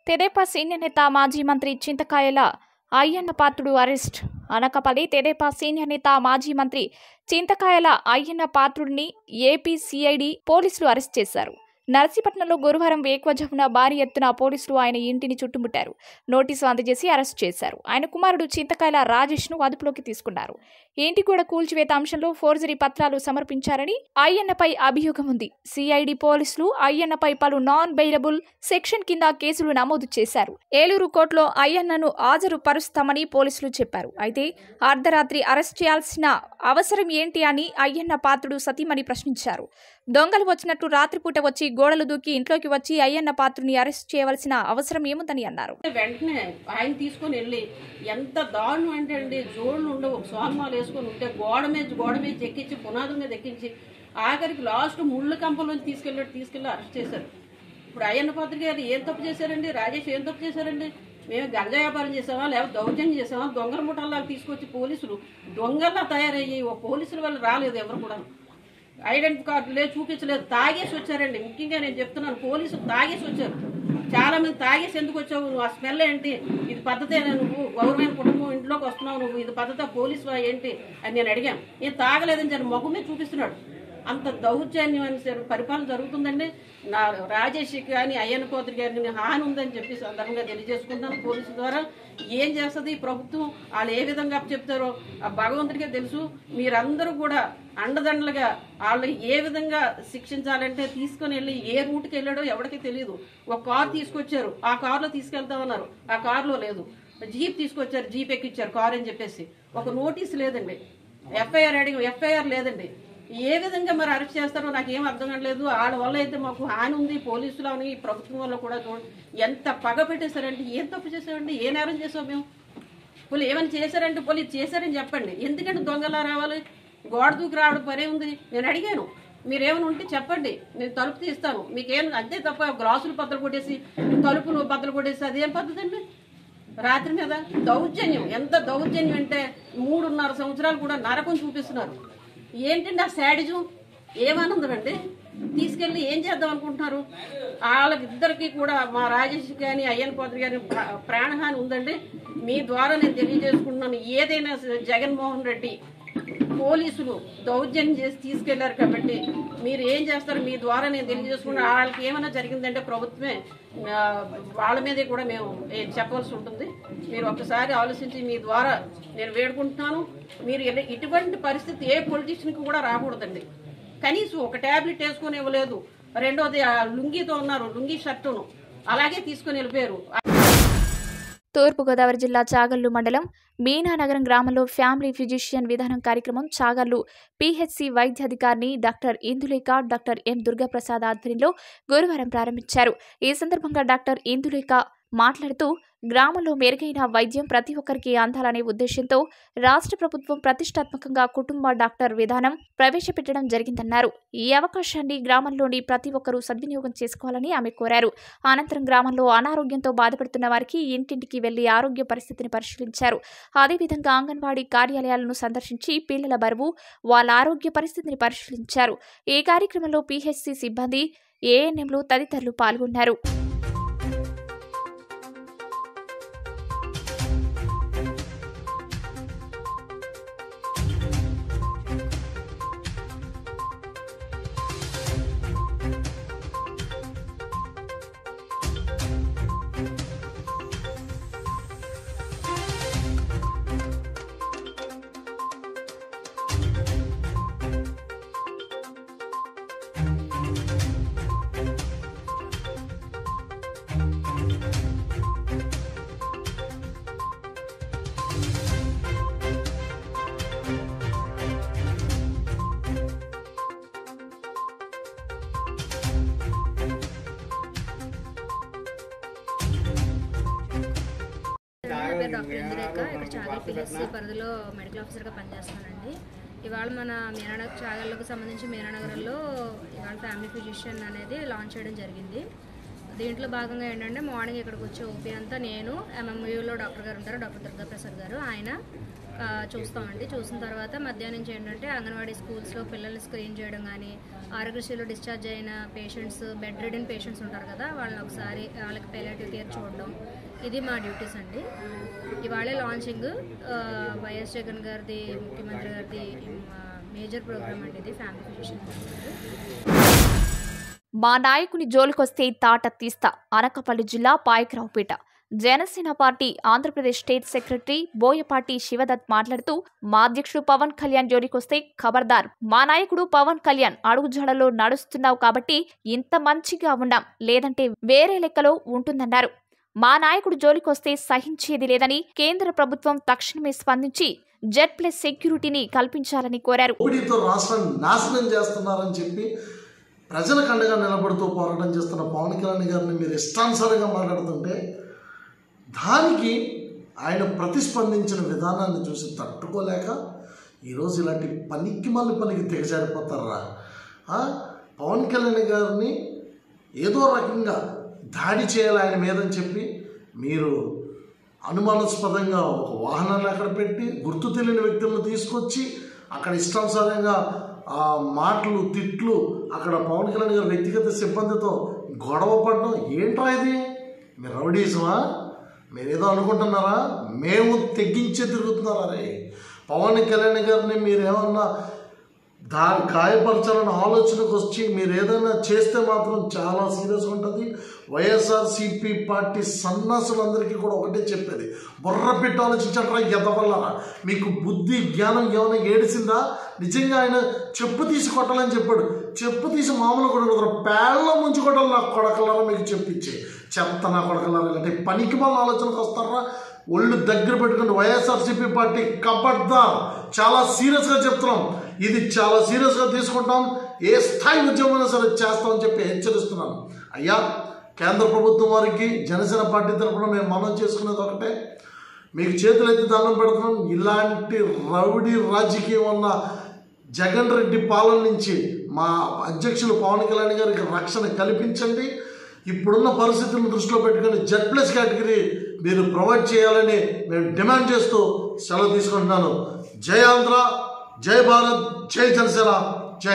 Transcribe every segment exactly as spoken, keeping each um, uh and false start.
తెదేపా senior నేత మాజీ మంత్రి చింతకాయల అయ్యన్న పాత్రుడు అరెస్ట్. అనకాపల్లి తెదేపా సీనియర్ నేత మాజీ మంత్రి చింతకాయల అయ్యన్న పాత్రుడిని ఏపీ సీఐడీ పోలీసులు అరెస్ట్ చేశారు. నర్సీపట్నంలో గురువారం వేకువజామున భారీ ఎత్తున పోలీసులు ఆయన ఇంటిని చుట్టుముట్టారు. నోటీసు అందజేసి అరెస్ట్ చేశారు. ఆయన కుమారుడు చింతకాయల రాజేష్ ను అదుపులోకి తీసుకున్నారు. ఇంటి కూడా కూల్చివేత అంశంలో ఫోర్జరీ పత్రాలు సమర్పించారని అయ్యన్నపై అభియోగం ఉంది. సీఐడీ పోలీసులు అయ్యన్నపై పలు నాన్ బెయిలబుల్ సెక్షన్ కింద కేసులు నమోదు చేశారు. ఏలూరు కోర్టులో అయ్యన్నను హాజరు పరుస్తామని పోలీసులు చెప్పారు. అయితే అర్ధరాత్రి అరెస్ట్ చేయాల్సిన అవసరం ఏంటి అని అయ్యన్న పాత్రుడు సతీమణి ప్రశ్నించారు. దొంగలు వచ్చినట్లు రాత్రిపూట వచ్చి గోడలు దూకి ఇంట్లోకి వచ్చి అయ్యన్న పాత్రుని అరెస్ట్ చేయవలసిన అవసరం ఏముందని అన్నారు. వెంటనే ఆయన తీసుకొని వెళ్ళి ఎంత దారుణం అంటే అండి, జోళ్ళు ఉండవు, సోన్మాలు వేసుకొని ఉంటే గోడ మీద గోడ మీద ఎక్కించి పునాదుల మీద ఎక్కించి ఆఖరికి లాస్ట్ ముళ్ళు కంపలోంచి తీసుకెళ్ళి తీసుకెళ్ళి అరెస్ట్ చేశారు. ఇప్పుడు అయ్యన్న పాత్ర గారు ఏం తప్పు చేశారండి? రాజేష్ ఏం తప్పు చేశారండి? మేము గంజా వ్యాపారం చేసామా, లేకపోతే దౌర్జన్యం చేసామా? దొంగల ముఠాల్లాగా తీసుకొచ్చి పోలీసులు దొంగల్లా తయారయ్యి ఓ పోలీసుల వల్ల రాలేదు. ఎవరు కూడా ఐడెంటిటీ కార్డు లేదు, చూపించలేదు, తాగేసి వచ్చారండి. ముఖ్యంగా నేను చెప్తున్నాను, పోలీసులు తాగేసి వచ్చారు. చాలా మంది తాగేసి ఎందుకు వచ్చావు, నువ్వు ఆ స్మెల్ ఏంటి, ఇది పద్ధతేనా, నువ్వు గౌరవమైన కుటుంబం ఇంట్లోకి వస్తున్నావు, నువ్వు ఇది పద్ధత పోలీసు ఏంటి అని నేను అడిగాను. నేను తాగలేదని చెప్పి మొహమే చూపిస్తున్నాడు. అంత దౌర్జన్యం పరిపాలన జరుగుతుందండి. నా రాజేష్ కానీ అయ్యన్న పాత్ర గారిని హాని ఉందని చెప్పి సందర్భంగా తెలియజేసుకుంటాను. పోలీసుల ద్వారా ఏం చేస్తుంది ప్రభుత్వం, వాళ్ళు ఏ విధంగా చెప్తారో ఆ భగవంతుడికే తెలుసు. మీరందరూ కూడా అండదండలుగా వాళ్ళు ఏ విధంగా శిక్షించాలంటే తీసుకుని వెళ్ళి ఏ రూట్కి వెళ్ళాడో ఎవరికి తెలియదు. ఒక కారు తీసుకొచ్చారు, ఆ కారులో తీసుకెళ్తామన్నారు, ఆ కారులో లేదు. జీప్ తీసుకొచ్చారు, జీప్ ఎక్కిచ్చారు కారు అని చెప్పేసి. ఒక నోటీస్ లేదండి, ఎఫ్ఐఆర్ అడిగి ఎఫ్ఐఆర్ లేదండి. ఏ విధంగా మరి అరెస్ట్ చేస్తారో నాకు ఏం అర్థం కావట్లేదు. వాళ్ళ వల్ల అయితే మాకు హాని ఉంది, పోలీసులు అని ప్రభుత్వం వల్ల కూడా ఎంత పగ పెట్టేశారంటే. ఏం తప్పు చేసామండి, ఏ నేరం చేసాం మేము? పోలీ ఏమైనా చేశారంటే పోలీసు చేశారని చెప్పండి. ఎందుకంటే దొంగలా రావాలి, గోడ దూకి రావడం పనే ఉంది. నేను అడిగాను, మీరేమైనా ఉంటే చెప్పండి, నేను తలుపు తీస్తాను, మీకేం అంతే తప్ప గ్లాసులు బద్దలు కొట్టేసి తలుపులు బద్దలు కొట్టేసి అదేం పద్ధతి అండి? రాత్రి మీద దౌర్జన్యం, ఎంత దౌర్జన్యం అంటే మూడున్నర సంవత్సరాలు కూడా నరకం చూపిస్తున్నారు. ఏంటండి ఆ శాడిజం, ఏమానందం అండి? తీసుకెళ్ళి ఏం చేద్దాం అనుకుంటున్నారు? వాళ్ళకిద్దరికి కూడా మా రాజేష్ కానీ అయ్యన్న పాత్ర గారి ప్రాణహాని ఉందండి. మీ ద్వారా నేను తెలియజేసుకుంటున్నాను, ఏదైనా జగన్మోహన్ రెడ్డి పోలీసులు దౌర్జన్యం చేసి తీసుకెళ్లారు కాబట్టి మీరు ఏం చేస్తారు మీ ద్వారా నేను తెలియజేసుకున్నా. వాళ్ళకి ఏమైనా జరిగిందంటే ప్రభుత్వమే వాళ్ళ మీదే కూడా మేము చెప్పవలసి ఉంటుంది. మీరు ఒక్కసారి ఆలోచించి మీ ద్వారా నేను వేడుకుంటున్నాను. మీరు ఇటువంటి పరిస్థితి ఏ పొలిటీషియన్కి కూడా రాకూడదండి. కనీసం ఒక ట్యాబ్లెట్ వేసుకొని ఇవ్వలేదు. రెండోది లుంగీతో ఉన్నారు, లుంగీ షర్టును అలాగే తీసుకుని వెళ్ళిపోయారు. తూర్పుగోదావరి జిల్లా చాగల్లు మండలం మీనానగరం గ్రామంలో ఫ్యామిలీ ఫిజిషియన్ విధానం కార్యక్రమం చాగల్లు పీహెచ్సీ వైద్యాధికారిని doctor Indulekha, doctor M Durgaprasad ఆధ్వర్యంలో గురువారం ప్రారంభించారు. ఈ సందర్భంగా డాక్టర్ ఇందులేఖ మాట్లాడుతూ గ్రామంలో మెరుగైన వైద్యం ప్రతి ఒక్కరికి అందాలనే ఉద్దేశంతో రాష్ట్ర ప్రభుత్వం ప్రతిష్టాత్మకంగా కుటుంబ డాక్టర్ విధానం ప్రవేశపెట్టడం జరిగిందన్నారు. ఈ అవకాశాన్ని గ్రామంలోని ప్రతి ఒక్కరూ సద్వినియోగం చేసుకోవాలని ఆమె కోరారు. అనంతరం గ్రామంలో అనారోగ్యంతో బాధపడుతున్న వారికి ఇంటింటికి వెళ్లి ఆరోగ్య పరిస్థితిని పరిశీలించారు. అదేవిధంగా అంగన్వాడీ కార్యాలయాలను సందర్శించి పిల్లల బరువు, వాళ్ళ ఆరోగ్య పరిస్థితిని పరిశీలించారు. ఈ కార్యక్రమంలో పీహెచ్సీ సిబ్బంది, ఏఎన్ఎంలు తదితరులు పాల్గొన్నారు. పేరు డాక్టర్ ఇందులేఖ. ఇక్కడ చాగల్ పిహెచ్సి పరిధిలో మెడికల్ ఆఫీసర్గా పనిచేస్తానండి. ఇవాళ మన మీనానగర్ చాగల్లకు సంబంధించి మీనానగరంలో ఇవాళ ఫ్యామిలీ ఫిజిషియన్ అనేది లాంచ్ చేయడం జరిగింది. దీంట్లో భాగంగా ఏంటంటే మార్నింగ్ ఇక్కడికి వచ్చే ఓపీ అంతా నేను ఎంఎంయూలో డాక్టర్ గారు ఉంటారు, డాక్టర్ దుర్గా ప్రసాద్ గారు, ఆయన చూస్తామండి. చూసిన తర్వాత మధ్యాహ్నం నుంచి ఏంటంటే అంగన్వాడీ స్కూల్స్లో పిల్లల్ని స్క్రీన్ చేయడం కానీ, ఆరోగ్యశ్రీలో డిశ్చార్జ్ అయిన పేషెంట్స్, బెడ్ రిడెన్ పేషెంట్స్ ఉంటారు కదా, వాళ్ళని ఒకసారి వాళ్ళకి పాలియేటివ్ కేర్ చూడడం, ఇది మా డ్యూటీస్ అండి. ఇవాళే లాంచింగ్ వైఎస్ జగన్ గారిది, ముఖ్యమంత్రి గారిది మేజర్ ప్రోగ్రామ్ అండి ఇది, ఫ్యామిలీ ఫిజిషియన్. మా నాయకుని జోలికొస్తే తాట తీస్తా. అనకాపల్లి జిల్లా Payakaraopeta Janasena party Andhra Pradesh state secretary Boyapati Sivadatt మాట్లాడుతూ, మా అధ్యక్షుడు పవన్ కళ్యాణ్ జోలికొస్తే ఖబర్దార్. మా నాయకుడు పవన్ కళ్యాణ్ అడుగుజాడలో నడుస్తున్నావు కాబట్టి ఇంత మంచిగా ఉన్నాం, లేదంటే వేరే లెక్కలో ఉంటుందన్నారు. మా నాయకుడు జోలికొస్తే సహించేది లేదని కేంద్ర ప్రభుత్వం తక్షణమే స్పందించి జెడ్ ప్లస్ సెక్యూరిటీని కల్పించాలని కోరారు. రాష్ట్రాన్ని నాశనం చేస్తున్నారని చెప్పి ప్రజలకు అండగా నిలబడుతూ పోరాటం చేస్తున్న పవన్ కళ్యాణ్ గారిని మీరు ఇష్టానుసారంగా మాట్లాడుతుంటే దానికి ఆయన ప్రతిస్పందించిన విధానాన్ని చూసి తట్టుకోలేక ఈరోజు ఇలాంటి పనికి మళ్ళీ పనికి దిగజారిపోతారా? పవన్ కళ్యాణ్ గారిని ఏదో రకంగా దాడి చేయాలి ఆయన మీదని చెప్పి మీరు అనుమానాస్పదంగా ఒక వాహనాన్ని అక్కడ పెట్టి గుర్తు తెలియని వ్యక్తులను తీసుకొచ్చి అక్కడ ఇష్టానుసారంగా ఆ మాటలు తిట్లు అక్కడ పవన్ కళ్యాణ్ గారి వ్యక్తిగత సిబ్బందితో గొడవ పడడం ఏంట్రా ఇది? మీరు రౌడీజమా? మీరేదో అనుకుంటున్నారా? మేము తెగించే తిరుగుతున్నారా? రే పవన్ కళ్యాణ్ గారిని మీరేమన్నా దా గాయపరచాలని ఆలోచనకు వచ్చి మీరు ఏదైనా చేస్తే మాత్రం చాలా సీరియస్గా ఉంటుంది. వైఎస్ఆర్సీపీ పార్టీ సన్నాసులందరికీ కూడా ఒకటే చెప్పేది, బుర్ర పెట్టి ఆలోచించంటారా ఎదవల్లరా? మీకు బుద్ధి జ్ఞానం ఏమైనా ఏడిసిందా? నిజంగా ఆయన చెప్పు తీసి కొట్టాలని చెప్పాడు, చెప్పు తీసి మామూలు కొడగలరా? పేళ్ళ ముంచి కొట్టాలి నా కొడకలరా? మీకు చెప్పించి చెత్త నా కొడకలరా? ఇలాంటి పనికి వాళ్ళ ఆలోచనకు వస్తారా? ఒళ్ళు దగ్గర పెట్టుకుని వైఎస్ఆర్సీపీ పార్టీ కబడ్దార్, చాలా సీరియస్గా చెప్తున్నాం, ఇది చాలా సీరియస్గా తీసుకుంటాం, ఏ స్థాయి ఉద్యమమైనా సరే చేస్తామని చెప్పి హెచ్చరిస్తున్నాను. అయ్యా, కేంద్ర ప్రభుత్వం వారికి జనసేన పార్టీ తరఫున మేము మనం చేసుకునేది ఒకటే, మీకు చేతులెత్తి దండం పెడుతున్నాం. ఇలాంటి రౌడీ రాజకీయం ఉన్న జగన్ రెడ్డి పాలన నుంచి మా అధ్యక్షులు పవన్ కళ్యాణ్ గారికి రక్షణ కల్పించండి. ఇప్పుడున్న పరిస్థితులను దృష్టిలో పెట్టుకుని జెడ్ ప్లస్ కేటగిరీ మీరు ప్రొవైడ్ చేయాలని మేము డిమాండ్ చేస్తూ సెలవు తీసుకుంటున్నాను. జై ఆంధ్ర, జై భారత్, జై జనసేన, జై.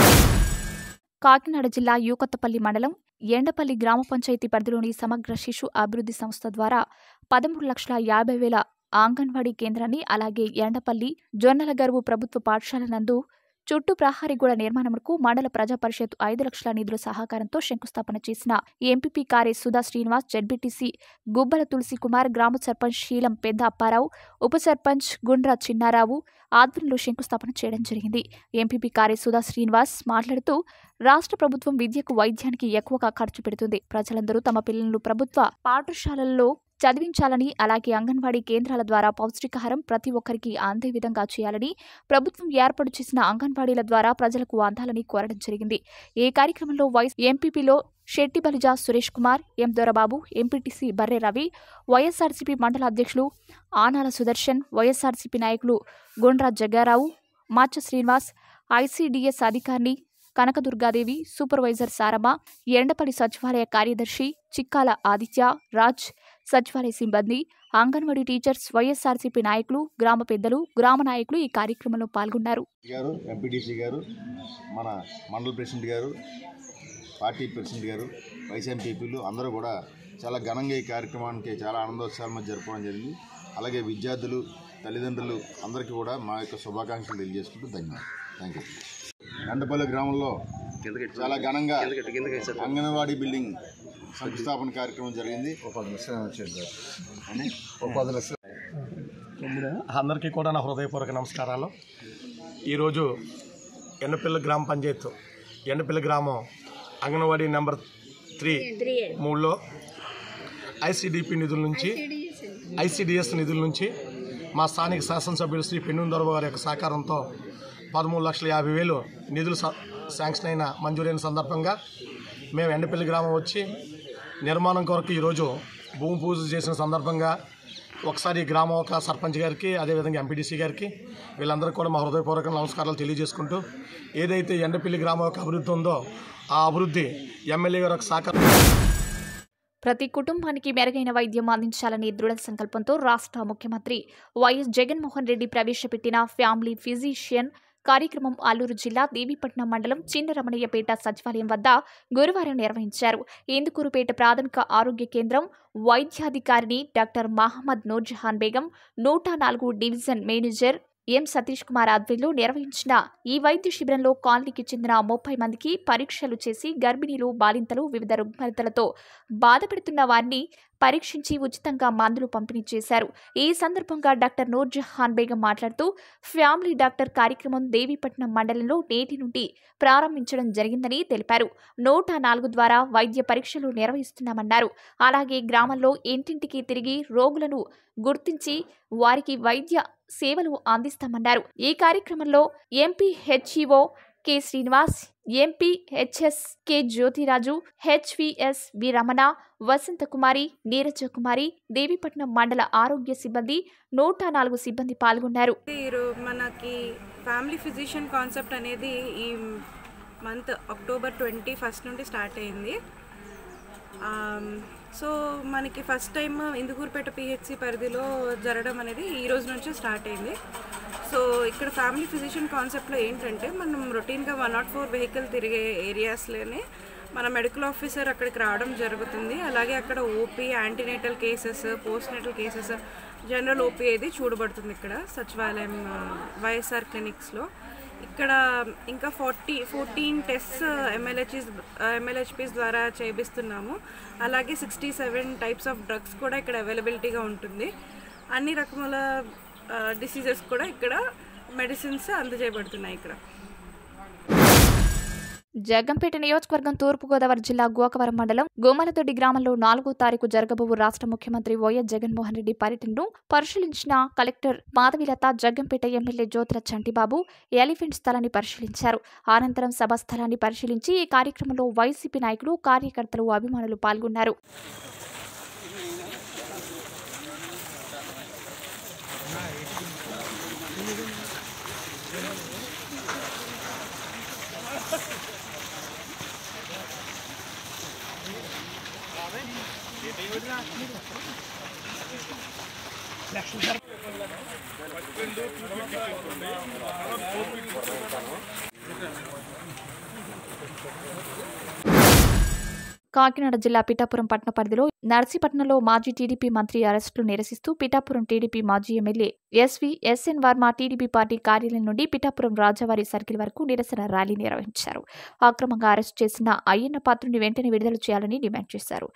కాకినాడ జిల్లా యూకొత్తపల్లి మండలం ఎండపల్లి గ్రామ పంచాయతీ పరిధిలోని సమగ్ర శిశు అభివృద్ధి సంస్థ ద్వారా పదమూడు లక్షల యాభై వేల అంగన్వాడీ కేంద్రాన్ని, అలాగే ఎండపల్లి జొన్నలగరువు ప్రభుత్వ పాఠశాల నందు చుట్టూ ప్రహారీ గోడ నిర్మాణంకు మండల ప్రజా పరిషత్ ఐదు లక్షల నిధుల సహకారంతో శంకుస్థాపన చేసిన ఎంపీపీ కారే సుధా శ్రీనివాస్, జెడ్బీటీసీ గుబ్బల తులసి కుమార్, గ్రామ సర్పంచ్ శీలం పెద్ద అప్పారావు, ఉప సర్పంచ్ గుండ్రా చిన్నారావు ఆధ్వర్యంలో శంకుస్థాపన చేయడం జరిగింది. ఎంపీపీ కారే సుధా శ్రీనివాస్ మాట్లాడుతూ, రాష్ట్ర ప్రభుత్వం విద్యకు, వైద్యానికి ఎక్కువగా ఖర్చు పెడుతుంది. ప్రజలందరూ తమ పిల్లలను ప్రభుత్వ పాఠశాలల్లో చదివించాలని, అలాగే అంగన్వాడీ కేంద్రాల ద్వారా పౌష్టికాహారం ప్రతి ఒక్కరికి అందే విధంగా చేయాలని, ప్రభుత్వం ఏర్పాటు చేసిన అంగన్వాడీల ద్వారా ప్రజలకు అందాలని కోరడం జరిగింది. ఈ కార్యక్రమంలో వైస్ ఎంపీపీలో Setti Balija Suresh Kumar, M Dorababu, MPTC Barre Ravi, YSRCP మండల అధ్యక్షులు ఆనాల సుదర్శన్, వైఎస్ఆర్సీపీ నాయకులు గుండ్రా జగ్గారావు, మాచ శ్రీనివాస్, ఐసీడీఎస్ అధికారిని కనకదుర్గాదేవి, సూపర్వైజర్ సారమ్మ, ఎండపల్లి సచివాలయ కార్యదర్శి చిక్కాల ఆదిత్య రాజ్, సచివాలయ సిబ్బంది, అంగన్వాడీ టీచర్స్, వైఎస్ఆర్సీపీ నాయకులు, గ్రామ పెద్దలు, గ్రామ నాయకులు ఈ కార్యక్రమంలో పాల్గొన్నారు. ఎంపీటీసీ గారు, మన మండల ప్రెసిడెంట్ గారు, పార్టీ ప్రెసిడెంట్ గారు, వైస్ ఎంపీపీలు అందరూ కూడా చాలా ఘనంగా ఈ కార్యక్రమానికి చాలా ఆనందోత్సవాల మధ్య జరపడం జరిగింది. అలాగే విద్యార్థులు, తల్లిదండ్రులు అందరికీ కూడా మా యొక్క శుభాకాంక్షలు తెలియజేసుకుంటూ ధన్యవాదాలు. Thank you. ఎండపల్లి గ్రామంలో చాలా ఘనంగా అంగన్వాడీ బిల్డింగ్ శంకుస్థాపన కార్యక్రమం జరిగింది. అందరికీ కూడా నా హృదయపూర్వక నమస్కారాలు. ఈరోజు ఎండపల్లి గ్రామ పంచాయత్ ఎండపల్లి గ్రామం అంగన్వాడీ నెంబర్ త్రీ మూడులో ఐసీడీపీ నిధుల నుంచి ఐసీడీఎస్ నిధుల నుంచి మా స్థానిక శాసనసభ్యులు శ్రీ పెన్నుందరబాబు గారి యొక్క సహకారంతో పదమూడు లక్షల యాభై వేలు నిధులు శాంక్షన్ అయిన మంజూరైన సందర్భంగా మేము ఎండపల్లి గ్రామం వచ్చి నిర్మాణం కొరకు ఈరోజు భూమి పూజ చేసిన సందర్భంగా ఒకసారి గ్రామం ఒక సర్పంచ్ గారికి, అదేవిధంగా ఎంపీడీసీ గారికి, వీళ్ళందరికీ కూడా మా హృదయపూర్వక నమస్కారాలు తెలియజేసుకుంటూ, ఏదైతే ఎండపల్లి గ్రామం యొక్క అభివృద్ధి ఉందో ఆ అభివృద్ధి ఎమ్మెల్యే గారు ఒక సహకారం ప్రతి కుటుంబానికి మెరుగైన వైద్యం అందించాలనే దృఢ సంకల్పంతో రాష్ట్ర ముఖ్యమంత్రి వైఎస్ జగన్మోహన్ రెడ్డి ప్రవేశపెట్టిన ఫ్యామిలీ ఫిజిషియన్ కార్యక్రమం అల్లూరు జిల్లా దేవీపట్నం మండలం చిన్నరమణయ్యపేట సచివాలయం వద్ద గురువారం నిర్వహించారు. ఇందుకూరుపేట ప్రాథమిక ఆరోగ్య కేంద్రం వైద్యాధికారిని డాక్టర్ మహమ్మద్ నూర్జహాన్ బేగం, నూట నాలుగు division manager M Satish Kumar ఆధ్వర్యంలో నిర్వహించిన ఈ వైద్య శిబిరంలో కాలనీకి చెందిన ముప్పై మందికి పరీక్షలు చేసి గర్భిణీలు, బాలింతలు, వివిధ రుగ్మతలతో బాధపడుతున్న వారిని పరీక్షించి ఉచితంగా మందులు పంపిణీ చేశారు. ఈ సందర్భంగా డాక్టర్ నూర్జహాన్ బేగం మాట్లాడుతూ ఫ్యామిలీ డాక్టర్ కార్యక్రమం దేవీపట్నం మండలంలో నేటి నుండి ప్రారంభించడం జరిగిందని తెలిపారు. నూట నాలుగు ద్వారా వైద్య పరీక్షలు నిర్వహిస్తున్నామన్నారు. అలాగే గ్రామంలో ఇంటింటికి తిరిగి రోగులను గుర్తించి వారికి వైద్య సేవలు అందిస్తామన్నారు. ఈ కార్యక్రమంలో MP HEO K Srinivas, MP HS K Jyothiraju, HVS V Ramana, Vasanthakumari, Neerajakumari, Devipatnam మండల ఆరోగ్య సిబ్బంది, నూట నాలుగు సిబ్బంది పాల్గొన్నారు. మనకి ఫ్యామిలీ ఫిజిషియన్ కాన్సెప్ట్ అనేది ఈ మంత్ అక్టోబర్ ట్వంటీ ఫస్ట్ నుండి స్టార్ట్ అయింది. సో మనకి ఫస్ట్ టైం ఇందుకూరుపేట పిహెచ్సి పరిధిలో జరగడం అనేది ఈ రోజు నుంచి స్టార్ట్ అయింది. సో ఇక్కడ ఫ్యామిలీ ఫిజిషియన్ కాన్సెప్ట్లో ఏంటంటే మనం రొటీన్గా వన్ నాట్ ఫోర్ వెహికల్ తిరిగే ఏరియాస్లోనే మన మెడికల్ ఆఫీసర్ అక్కడికి రావడం జరుగుతుంది. అలాగే అక్కడ OP, antenatal cases, post natal cases, general OP అనేది చూడబడుతుంది ఇక్కడ సచివాలయం వైఎస్ఆర్ క్లినిక్స్లో. ఇక్కడ ఇంకా forty fourteen test MLHEs MLHPs ద్వారా చేపిస్తున్నాము. అలాగే sixty seven types of drugs కూడా ఇక్కడ అవైలబిలిటీగా ఉంటుంది. అన్ని రకముల డిసీజెస్ కూడా ఇక్కడ మెడిసిన్స్ అందజేయబడుతున్నాయి. ఇక్కడ జగ్గంపేట నియోజకవర్గం తూర్పుగోదావరి జిల్లా గోకవరం మండలం గుమ్మలతొడ్డి గ్రామంలో నాలుగో తారీఖు జరగబోవు రాష్ట్ర ముఖ్యమంత్రి వైఎస్ జగన్మోహన్ రెడ్డి పర్యటనను పరిశీలించిన collector Madhavilatha, Jaggampeta MLA Jyothula Chantibabu elephant స్థలాన్ని పరిశీలించారు. అనంతరం సభ స్థలాన్ని పరిశీలించి ఈ కార్యక్రమంలో వైసీపీ నాయకులు, కార్యకర్తలు, అభిమానులు పాల్గొన్నారు. కాకినాడ జిల్లా పిఠాపురం పట్టణ పరిధిలో నర్సీపట్నంలో మాజీ టీడీపీ మంత్రి అరెస్టులు నిరసిస్తూ పిఠాపురం టీడీపీ మాజీ MLA SV SN Varma TDP party కార్యాలయం నుండి పిఠాపురం రాజావారి సర్కిల్ వరకు నిరసన ర్యాలీ నిర్వహించారు. అక్రమంగా అరెస్టు చేసిన అయ్యన్న పాత్రుని వెంటనే విడుదల చేయాలని డిమాండ్ చేశారు.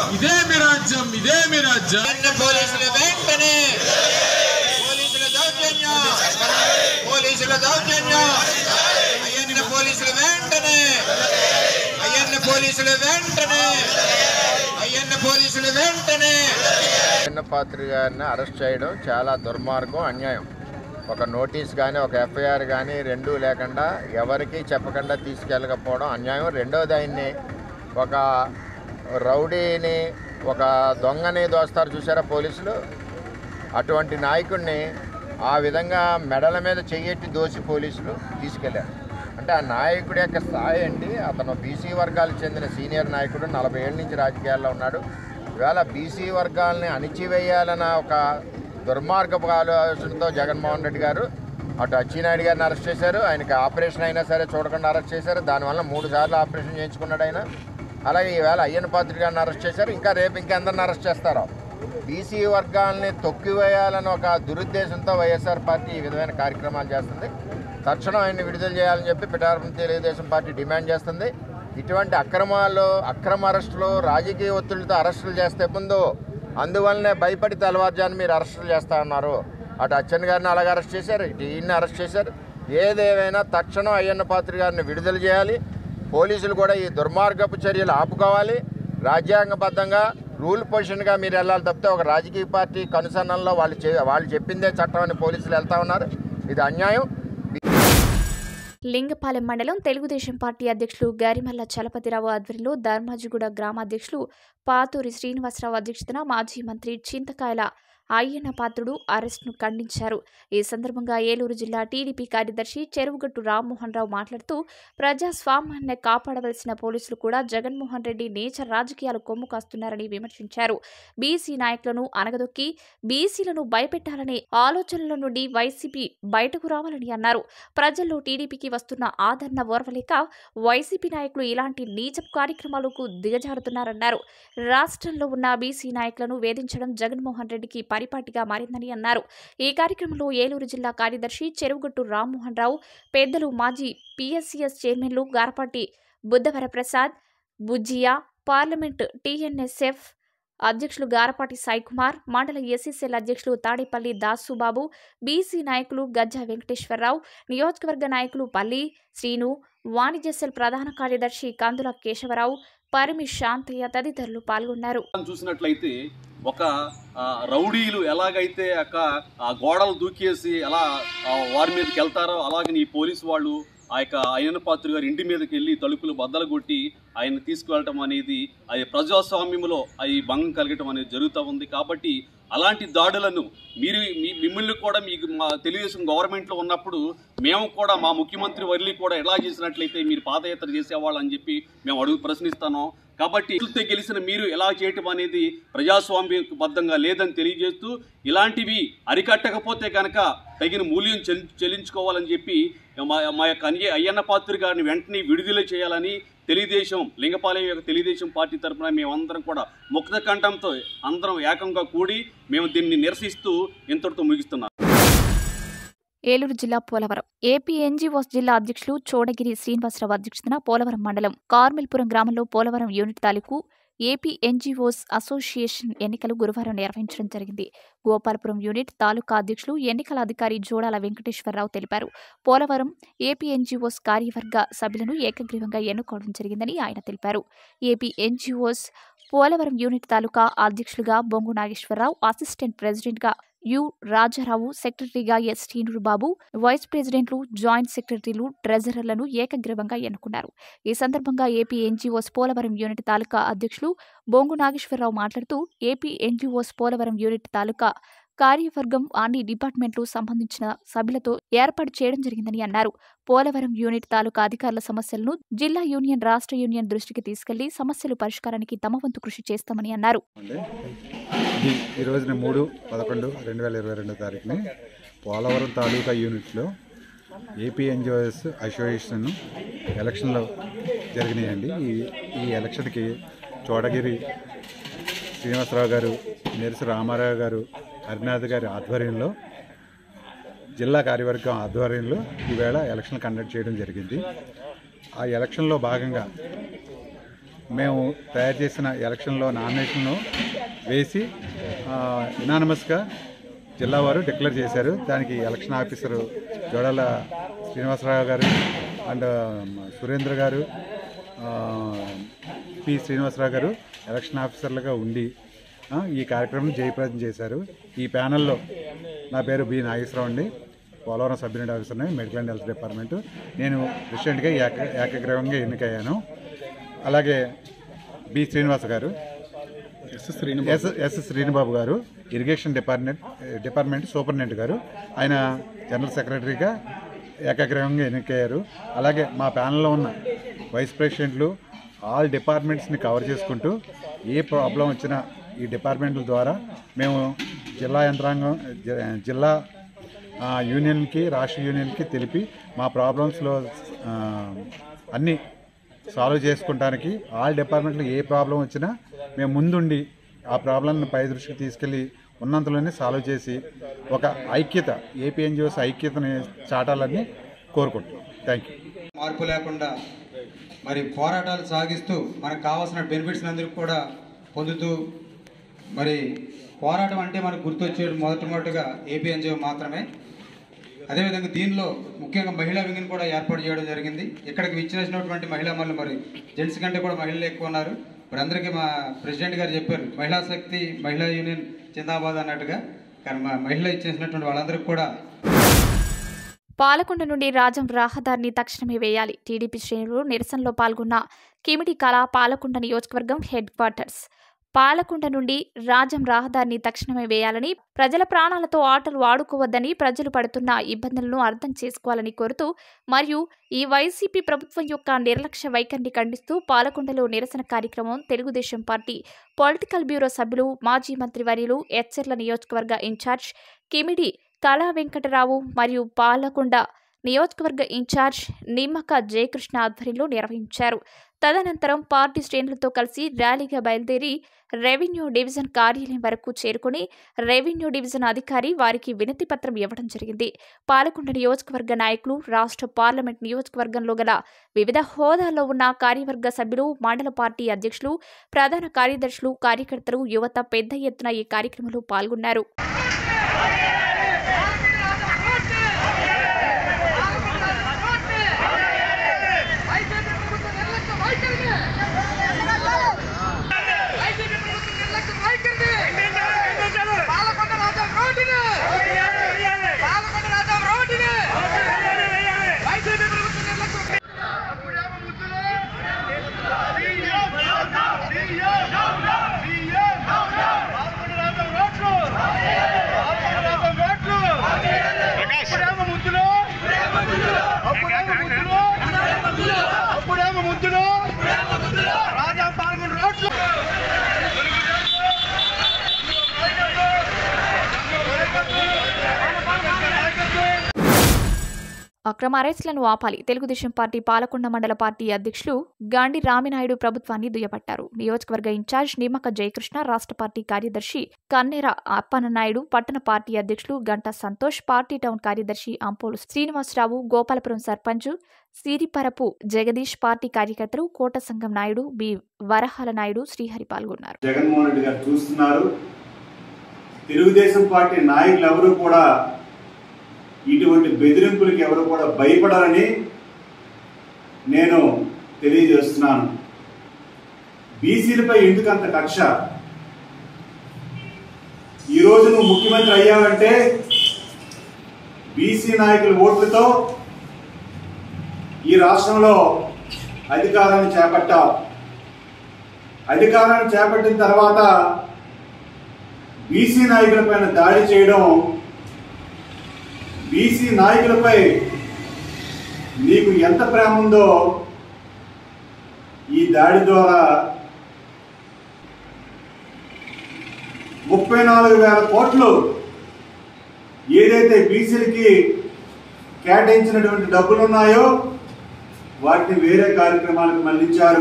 అయ్యన్న పాత్ర గారిని అరెస్ట్ చేయడం చాలా దుర్మార్గం, అన్యాయం. ఒక నోటీస్ కానీ, ఒక ఎఫ్ఐఆర్ కానీ రెండూ లేకుండా ఎవరికి చెప్పకుండా తీసుకెళ్ళకపోవడం అన్యాయం. రెండోది, ఆయన్ని ఒక రౌడీని, ఒక దొంగని దోస్తారు చూసారా పోలీసులు, అటువంటి నాయకుడిని ఆ విధంగా మెడల మీద చెయ్యెట్టి దోసి పోలీసులు తీసుకెళ్లారు. అంటే ఆ నాయకుడి యొక్క స్థాయి అండి. అతను బీసీ వర్గాలకు చెందిన సీనియర్ నాయకుడు, నలభై ఏళ్ళ నుంచి రాజకీయాల్లో ఉన్నాడు. ఇవాళ బీసీ వర్గాలని అణిచివేయాలన్న ఒక దుర్మార్గపు ఆలోచనతో జగన్మోహన్ రెడ్డి గారు అటు అచ్చెన్నాయుడు గారిని అరెస్ట్ చేశారు. ఆయనకి ఆపరేషన్ అయినా సరే చూడకుండా అరెస్ట్ చేశారు. దానివల్ల మూడు సార్లు ఆపరేషన్ చేయించుకున్నాడు ఆయన. అలాగే ఈవేళ అయ్యన్న పాత్ర గారిని అరెస్ట్ చేశారు. ఇంకా రేపు ఇంకెందరిని అరెస్ట్ చేస్తారో. బీసీ వర్గాలని తొక్కివేయాలని ఒక దురుద్దేశంతో వైఎస్ఆర్ పార్టీ ఈ విధమైన కార్యక్రమాలు చేస్తుంది. తక్షణం ఆయన్ని విడుదల చేయాలని చెప్పి పిఠాపురం తెలుగుదేశం పార్టీ డిమాండ్ చేస్తుంది. ఇటువంటి అక్రమాలు, అక్రమ అరెస్టులు, రాజకీయ ఒత్తిడితో అరెస్టులు చేస్తే ముందు అందువల్లనే భయపడి తెల్లవారుజాను మీరు అరెస్టులు చేస్తా ఉన్నారు. అటు అచ్చెన్న గారిని అలాగే అరెస్ట్ చేశారు, ఇటు ఈయన్ని అరెస్ట్ చేశారు. ఏదేమైనా తక్షణం అయ్యన్న పాత్ర గారిని విడుదల చేయాలి. పోలీసులు కూడా ఈ దుర్మార్గపు చర్యలు ఆపుకోవాలి. రాజ్యాంగబద్ధంగా రూల్ పొజిషన్గా మీరు వెళ్ళాలి తప్పితే ఒక రాజకీయ పార్టీ కనుసన్నల్లో వాళ్ళు వాళ్ళు చెప్పిందే చట్టం అని పోలీసులు వెళ్తా ఉన్నారు. ఇది అన్యాయం. లింగపాలెం మండలం తెలుగుదేశం పార్టీ అధ్యక్షులు గారిమల్ల చలపతిరావు ఆధ్వర్యంలో ధర్మాజిగూడ గ్రామ అధ్యక్షులు పాతూరి శ్రీనివాసరావు అధ్యక్షతన మాజీ మంత్రి చింతకాయల అయ్యన్న పాత్రుడు అరెస్టును ఖండించారు. ఈ సందర్భంగా ఏలూరు జిల్లా టీడీపీ కార్యదర్శి చెరువుగట్టు రామ్మోహన్ రావు మాట్లాడుతూ ప్రజాస్వామ్యాన్ని కాపాడవలసిన పోలీసులు కూడా జగన్మోహన్ రెడ్డి నీచ రాజకీయాలు కొమ్ము కాస్తున్నారని విమర్శించారు. బీసీ నాయకులను అనగదొక్కి బీసీలను భయపెట్టాలనే ఆలోచనల నుండి వైసీపీ బయటకు రావాలని అన్నారు. ప్రజల్లో టీడీపీకి వస్తున్న ఆదరణ ఓర్వలేక వైసీపీ నాయకులు ఇలాంటి నీచ కార్యక్రమాలకు దిగజారుతున్నారన్నారు. రాష్ట్రంలో ఉన్న బీసీ నాయకులను వేధించడం జగన్మోహన్ రెడ్డికి పరిపాటిగా మారిందని అన్నారు. ఈ కార్యక్రమంలో ఏలూరు జిల్లా కార్యదర్శి చెరువుగట్టు రామ్మోహన్ రావు, పెద్దలు మాజీ పీఎస్సీఎస్ చైర్మన్లు గారపాటి బుద్ధవరప్రసాద్, బుజ్జియా, పార్లమెంట్ టీఎన్ఎస్ఎఫ్ అధ్యక్షులు గారపాటి సాయికుమార్, మండల ఎస్సీసీఎల్ అధ్యక్షులు తాడేపల్లి దాసుబాబు, బీసీ నాయకులు గజ్జా వెంకటేశ్వరరావు, నియోజకవర్గ నాయకులు పల్లి శ్రీను, వాణిజ్య సెల్ ప్రధాన కార్యదర్శి కందుల కేశవరావు, పరిమి శాంతయ్య తదితరులు పాల్గొన్నారు. చూసినట్లయితే ఒక రౌడీలు ఎలాగైతే అక్క గోడలు దూకేసి ఎలా వారి మీదకి వెళ్తారో అలాగే ఈ పోలీసు వాళ్ళు ఆ యొక్క అయ్యన్న పాత్రుడు గారి ఇంటి మీదకి వెళ్ళి తలుపులు బద్దలు కొట్టి ఆయన తీసుకువెళ్ళటం అనేది అది ప్రజాస్వామ్యంలో అది భంగం కలగటం అనేది జరుగుతూ ఉంది. కాబట్టి అలాంటి దాడులను మీరు మిమ్మల్ని కూడా మీకు మా తెలుగుదేశం గవర్నమెంట్లో ఉన్నప్పుడు మేము కూడా మా ముఖ్యమంత్రి వర్లీ కూడా ఎలా చేసినట్లయితే మీరు పాదయాత్ర చేసేవాళ్ళు అని చెప్పి మేము అడుగు ప్రశ్నిస్తాను. కాబట్టి గెలిచిన మీరు ఎలా చేయటం అనేది ప్రజాస్వామ్యబద్ధంగా లేదని తెలియజేస్తూ ఇలాంటివి అరికట్టకపోతే కనుక తగిన మూల్యం చెల్లించుకోవాలని చెప్పి మా యొక్క అయ్యన్న పాత్రుడు గారిని వెంటనే విడుదల చేయాలని తెలుగుదేశం లింగపాలెం యొక్క తెలుగుదేశం పార్టీ తరఫున మేమందరం కూడా ముక్త కంఠంతో అందరం ఏకంగా కూడి మేము దీన్ని నిరసిస్తూ ఇంతటితో ముగిస్తున్నాం. ఏలూరు జిల్లా పోలవరం ఏపీ ఎన్జీఓస్ జిల్లా అధ్యక్షులు చోడగిరి శ్రీనివాసరావు అధ్యక్షతన పోలవరం మండలం కార్మిల్పురం గ్రామంలో పోలవరం యూనిట్ తాలూకు ఏపీ ఎన్జీఓస్ అసోసియేషన్ ఎన్నికలు గురువారం నిర్వహించడం జరిగింది. గోపాలపురం యూనిట్ తాలూకా అధ్యక్షులు ఎన్నికల అధికారి జోడాల వెంకటేశ్వరరావు తెలిపారు. పోలవరం ఏపీ ఎన్జీఓస్ కార్యవర్గ సభ్యులను ఏకగ్రీవంగా ఎన్నుకోవడం జరిగిందని ఆయన తెలిపారు. ఏపీ ఎన్జీఓస్ పోలవరం యూనిట్ తాలూకా అధ్యక్షులుగా బొంగు నాగేశ్వరరావు, అసిస్టెంట్ ప్రెసిడెంట్గా యు రాజారావు, సెక్రటరీగా ఎస్ శ్రీనుబాబు, వైస్ ప్రెసిడెంట్లు, జాయింట్ సెక్రటరీలు, ట్రెజరర్లను ఏకగ్రీవంగా ఎన్నుకున్నారు. ఈ సందర్భంగా ఏపీ ఎన్జీఓస్ పోలవరం యూనిట్ తాలూకా అధ్యక్షులు బొంగు నాగేశ్వరరావు మాట్లాడుతూ ఏపీ ఎన్జీఓస్ పోలవరం యూనిట్ తాలూకా కార్యవర్గం అన్ని డిపార్ట్మెంట్లు సంబంధించిన సభ్యులతో ఏర్పాటు చేయడం జరిగిందని అన్నారు. పోలవరం యూనిట్ తాలూకా అధికారుల సమస్యలను జిల్లా యూనియన్, రాష్ట్ర యూనియన్ దృష్టికి తీసుకెళ్లి సమస్యల పరిష్కారానికి తమ వంతు కృషి చేస్తామని అన్నారు. ఈ రోజున మూడు పదకొండు రెండు వేల ఇరవై రెండో తారీఖుని పోలవరం తాలూకా యూనిట్లో ఏపీ ఎన్జిఓఎస్ అసోసియేషన్ ఎలక్షన్లో జరిగినాయండి. ఈ ఈ ఎలక్షన్కి చోడగిరి శ్రీనివాసరావు గారు, నెరిసి రామారావు గారు, హరినాథ్ గారి ఆధ్వర్యంలో, జిల్లా కార్యవర్గం ఆధ్వర్యంలో ఈవేళ ఎలక్షన్ కండక్ట్ చేయడం జరిగింది. ఆ ఎలక్షన్లో భాగంగా మేము తయారు చేసిన ఎలక్షన్లో నామినేషన్ను వేసి యునానిమస్గా జిల్లా వారు డిక్లేర్ చేశారు. దానికి ఎలక్షన్ ఆఫీసరు జోడాల శ్రీనివాసరావు గారు అండ్ సురేంద్ర గారు, పి శ్రీనివాసరావు గారు ఎలక్షన్ ఆఫీసర్లుగా ఉండి ఈ కార్యక్రమం జయప్రదం చేశారు. ఈ ప్యానెల్లో నా పేరు బి నాగేశ్వరరావు అండి, పోలవరం సబ్ యూనిట్ ఆఫీసర్ని, మెడికల్ అండ్ హెల్త్ డిపార్ట్మెంట్. నేను ప్రెసిడెంట్గా ఏక ఏకగ్రీవంగా ఎన్నికయ్యాను. అలాగే బి శ్రీనివాస గారు, ఎస్ ఎస్ శ్రీనుబాబు గారు ఇరిగేషన్ డిపార్ట్మెంట్ డిపార్ట్మెంట్ సూపరింటెండెంట్ గారు, ఆయన జనరల్ సెక్రటరీగా ఏకగ్రీవంగా ఎన్నికయ్యారు. అలాగే మా ప్యానెల్లో ఉన్న వైస్ ప్రెసిడెంట్లు ఆల్ డిపార్ట్మెంట్స్ని కవర్ చేసుకుంటూ ఏ ప్రాబ్లం వచ్చినా ఈ డిపార్ట్మెంట్ల ద్వారా మేము జిల్లా యంత్రాంగం, జిల్లా యూనియన్కి, రాష్ట్ర యూనియన్కి తెలిపి మా ప్రాబ్లమ్స్లో అన్నీ సాల్వ్ చేసుకుంటానికి ఆల్ డిపార్ట్మెంట్లో ఏ ప్రాబ్లం వచ్చినా మేము ముందుండి ఆ ప్రాబ్లంని పై దృష్టికి తీసుకెళ్ళి ఉన్నంతలోనే సాల్వ్ చేసి ఒక ఐక్యత, ఏపీ ఎన్జిఓస్ ఐక్యతని చాటాలని కోరుకుంటున్నాం. Thank you. మార్పు లేకుండా మరి పోరాటాలు సాగిస్తూ మనకు కావాల్సిన బెనిఫిట్స్ అందరికీ కూడా పొందుతూ, మరి పోరాటం అంటే మనకు గుర్తొచ్చేది మొదటిమొదటిగా ఏపీ ఎన్జిఓ మాత్రమే. అదేవిధంగా దీనిలో ముఖ్యంగా మహిళా వింగ్ని కూడా ఏర్పాటు చేయడం జరిగింది. ఇక్కడికి విచ్చేసినటువంటి మహిళా మనులు మరి జెంట్స్ కంటే కూడా మహిళలు ఎక్కువ ఉన్నారు. మరి అందరికీ మా ప్రెసిడెంట్ గారు చెప్పారు మహిళా శక్తి, మహిళా యూనియన్ జిందాబాద్ అన్నట్టుగా. కానీ మా మహిళలు ఇచ్చేసినటువంటి వాళ్ళందరికీ కూడా పాలకొండ నుండి రాజం రహదారిని తక్షణమే వేయాలి. టీడీపీ శ్రేణులు నిరసనలో పాల్గొన్న కిమిడి కళ పాలకొండ నియోజకవర్గం హెడ్ క్వార్టర్స్ పాలకొండ నుండి రాజం రహదారిని తక్షణమే వేయాలని, ప్రజల ప్రాణాలతో ఆటలు ఆడుకోవద్దని, ప్రజలు పడుతున్న ఇబ్బందులను అర్థం చేసుకోవాలని కోరుతూ మరియు ఈ వైసీపీ ప్రభుత్వం యొక్క నిర్లక్ష్య వైఖరిని ఖండిస్తూ పాలకొండలో నిరసన కార్యక్రమం తెలుగుదేశం పార్టీ పొలిటికల్ బ్యూరో సభ్యులు, మాజీ మంత్రివర్యులు, ఎచ్చెర్ల నియోజకవర్గ ఇన్ఛార్జ్ కిమిడి కళా వెంకటరావు మరియు పాలకొండ నియోజకవర్గ ఇన్ఛార్జ్ నిమ్మక జయకృష్ణ ఆధ్వర్యంలో నిర్వహించారు. తదనంతరం పార్టీ శ్రేణులతో కలిసి ర్యాలీగా బయలుదేరి రెవెన్యూ డివిజన్ కార్యాలయం వరకు చేరుకుని రెవెన్యూ డివిజన్ అధికారి వారికి వినతి పత్రం ఇవ్వడం జరిగింది. పాలకొండ నియోజకవర్గ నాయకులు, రాష్ట్ర పార్లమెంట్ నియోజకవర్గంలో గల వివిధ హోదాల్లో ఉన్న కార్యవర్గ సభ్యులు, మండల పార్టీ అధ్యక్షులు, ప్రధాన కార్యదర్శులు, కార్యకర్తలు, యువత పెద్ద ఎత్తున ఈ కార్యక్రమంలో పాల్గొన్నారు. అక్రమ అరెస్టులను ఆపాలి. తెలుగుదేశం పార్టీ పాలకొండ మండల పార్టీ అధ్యక్షులు గాండి రామినాయుడు ప్రభుత్వాన్ని దుయ్యబట్టారు. నియోజకవర్గ ఇన్ఛార్జ్ నిమ్మక జయకృష్ణ, రాష్ట్ర పార్టీ కార్యదర్శి కన్నెర అప్పన్ననాయుడు, పట్టణ పార్టీ అధ్యక్షులు గంటా సంతోష్, పార్టీ టౌన్ కార్యదర్శి అంపోలు శ్రీనివాసరావు, గోపాలపురం సర్పంచ్ సిరిపరపు జగదీష్, పార్టీ కార్యకర్తలు కోట సంగం నాయుడు, బి వరహాల నాయుడు, శ్రీహరి పాల్గొన్నారు. జగన్మోహన్ రెడ్డి గారు చూస్తున్నారు. తెలుగుదేశం పార్టీ నాయకులు ఎవరు కూడా ఇటువంటి బెదిరింపులకు ఎవరు కూడా భయపడాలని నేను తెలియజేస్తున్నాను. బీసీలపై ఎందుకు అంత కక్ష? ఈరోజు నువ్వు ముఖ్యమంత్రి అయ్యావంటే బీసీ నాయకుల ఓట్లతో ఈ రాష్ట్రంలో అధికారాన్ని చేపట్టావు. అధికారాన్ని చేపట్టిన తర్వాత బీసీ నాయకులపైన దాడి చేయడం, బీసీ నాయకులపై నీకు ఎంత ప్రేమ ఉందో ఈ దాడి ద్వారా ముప్పై నాలుగు వేల కోట్లు ఏదైతే బీసీలకి కేటాయించినటువంటి డబ్బులు ఉన్నాయో వాటిని వేరే కార్యక్రమాలకు మళ్లించారు.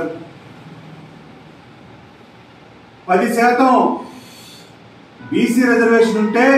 పది శాతం బీసీ రిజర్వేషన్ ఉంటే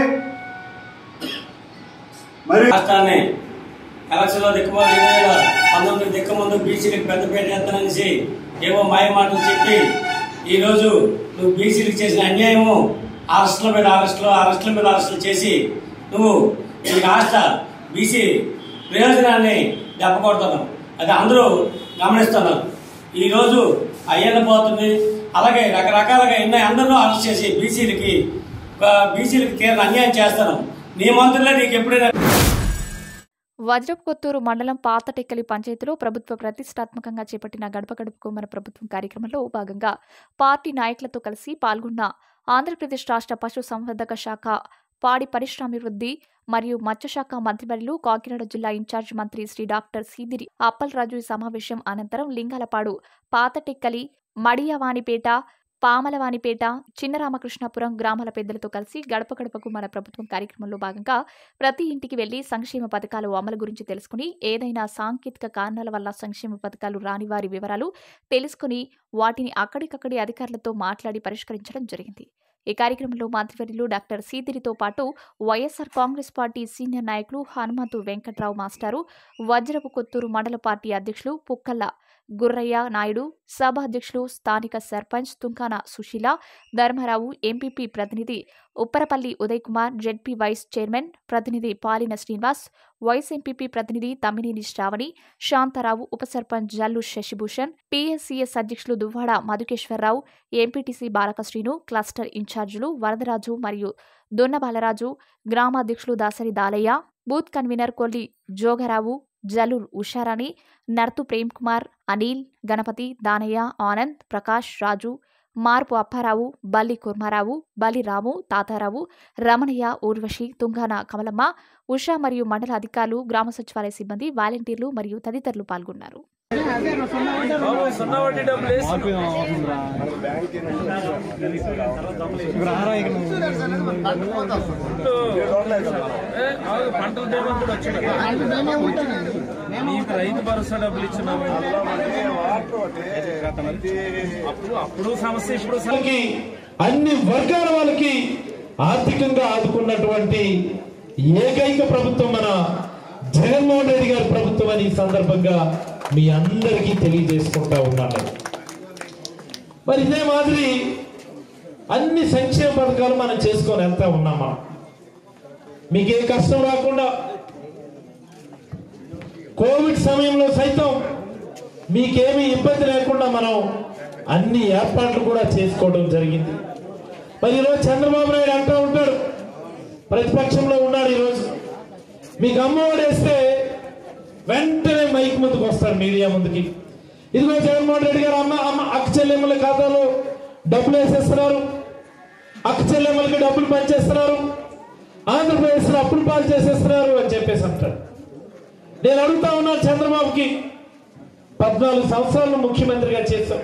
మరి రాష్ట్రాన్ని ఎలక్షన్ లో దిక్కుమో రెండు వేల పంతొమ్మిది దిక్కు ముందు బీసీలకు పెద్దపేట ఎత్తననేసి ఏవో మాయ మాటలు చెప్పి ఈ రోజు నువ్వు బీసీలకు చేసిన అన్యాయము, అరెస్టుల మీద అరెస్టులు అరెస్టుల మీద అరెస్టులు చేసి నువ్వు ఈ రాష్ట్ర బీసీ ప్రయోజనాన్ని దెబ్బకొడుతున్నావు. అది అందరూ గమనిస్తున్నారు. ఈ రోజు అయ్యన్న పోతుంది, అలాగే రకరకాలుగా ఎన్నో అందరూ అరెస్ట్ చేసి బీసీలకి బీసీలకి తీరని అన్యాయం చేస్తాను. నీ మంత్రులే నీకు ఎప్పుడైనా. వజ్రపు కొత్తూరు మండలం పాతటెక్కలి పంచాయతీలో ప్రభుత్వ ప్రతిష్టాత్మకంగా చేపట్టిన గడప గడపకు మన ప్రభుత్వం కార్యక్రమంలో భాగంగా పార్టీ నాయకులతో కలిసి పాల్గొన్న ఆంధ్రప్రదేశ్ రాష్ట్ర పశు సంవర్ధక శాఖ, పాడి పరిశ్రమాభివృద్ధి మరియు మత్స్యశాఖ మంత్రివర్యులు, కాకినాడ జిల్లా ఇన్ఛార్జ్ మంత్రి శ్రీ డాక్టర్ సీదిరి అప్పలరాజు ఈ సమావేశం అనంతరం లింగాలపాడు, పాతటెక్కలి, మడియవానిపేట, పామలవానిపేట, చిన్నరామకృష్ణాపురం గ్రామాల పెద్దలతో కలిసి గడప గడపకు మన ప్రభుత్వం కార్యక్రమంలో భాగంగా ప్రతి ఇంటికి వెళ్లి సంక్షేమ పథకాలు అమలు గురించి తెలుసుకుని, ఏదైనా సాంకేతిక కారణాల వల్ల సంక్షేమ పథకాలు రాని వారి వివరాలు తెలుసుకుని వాటిని అక్కడికక్కడి అధికారులతో మాట్లాడి పరిష్కరించడం జరిగింది. ఈ కార్యక్రమంలో మంత్రివర్యులు డాక్టర్ సీదిరితో పాటు వైఎస్ఆర్ కాంగ్రెస్ పార్టీ సీనియర్ నాయకులు హనుమంతు వెంకట్రావు మాస్టారు, వజ్రపు కొత్తూరు మండల పార్టీ అధ్యక్షులు పుక్కల్ల గుర్రయ్య నాయుడు, సభ అధ్యక్షులు స్థానిక సర్పంచ్ తుంకాన సుశీల, ధర్మారావు, ఎంపీపీ ప్రతినిధి Upparapalli Uday Kumar, ZP vice chairman ప్రతినిధి పాలిన శ్రీనివాస్, వైస్ ఎంపీపీ ప్రతినిధి తమ్మినేని శ్రావణి, శాంతారావు, ఉప సర్పంచ్ జల్లు శశిభూషణ్, పీఎస్సీఎస్ అధ్యక్షులు దువ్వాడ మధుకేశ్వరరావు, ఎంపీటీసీ బాలకశ్రీను, క్లస్టర్ ఇన్ఛార్జీలు వరదరాజు మరియు దొన్న బాలరాజు, గ్రామాధ్యక్షులు దాసరి దాలయ్య, బూత్ కన్వీనర్ కొల్లి జోగరావు, జలూర్ ఉషారాణి, నర్తు ప్రేమ్ కుమార్, అనిల్, గణపతి, దానయ్య, ఆనంద్, ప్రకాష్, రాజు, మార్పు అప్పారావు, బల్లి కుర్మారావు, బలి రాము, తాతారావు, రమణయ్య, ఊర్వశి, తుంగాన కమలమ్మ, ఉషా మరియు మండల అధికారులు, గ్రామ సచివాలయ సిబ్బంది, వాలంటీర్లు మరియు తదితరులు పాల్గొన్నారు. రైతు భరోసా డబ్బులు ఇచ్చినాము అప్పుడు సమస్య ఇప్పుడు అన్ని వర్గాల వాళ్ళకి ఆర్థికంగా ఆదుకున్నటువంటి ఏకైక ప్రభుత్వం మన జగన్మోహన్ రెడ్డి గారి ప్రభుత్వం అని ఈ సందర్భంగా మీ అందరికీ తెలియజేసుకుంటా ఉన్నాను. మరి ఇదే మాదిరి అన్ని సంక్షేమ పథకాలు మనం చేసుకొని వెళ్తా ఉన్నామా, మీకు ఏ కష్టం రాకుండా కోవిడ్ సమయంలో సైతం మీకేమీ ఇబ్బంది లేకుండా మనం అన్ని ఏర్పాట్లు కూడా చేసుకోవడం జరిగింది. మరి ఈరోజు చంద్రబాబు నాయుడు అంటూ ఉంటాడు, ప్రతిపక్షంలో ఉన్నాడు, ఈరోజు మీకు అమ్మఒడి వేస్తే వెంటనే మైక్ ముందుకు వస్తాడు, మీడియా ముందుకి. ఇదిగో జగన్మోహన్ రెడ్డి గారు అమ్మ అమ్మ అక్క చెల్లెమ్మల ఖాతాలో డబ్బులు వేసేస్తున్నారు, అక్క చెల్లెమ్మలకి డబ్బులు పనిచేస్తున్నారు, ఆంధ్రప్రదేశ్లో అప్పులు పాలు చేసేస్తున్నారు అని చెప్పేసి అంటాడు. నేను అడుగుతా ఉన్నాను చంద్రబాబుకి, పద్నాలుగు సంవత్సరాలు ముఖ్యమంత్రిగా చేశాం,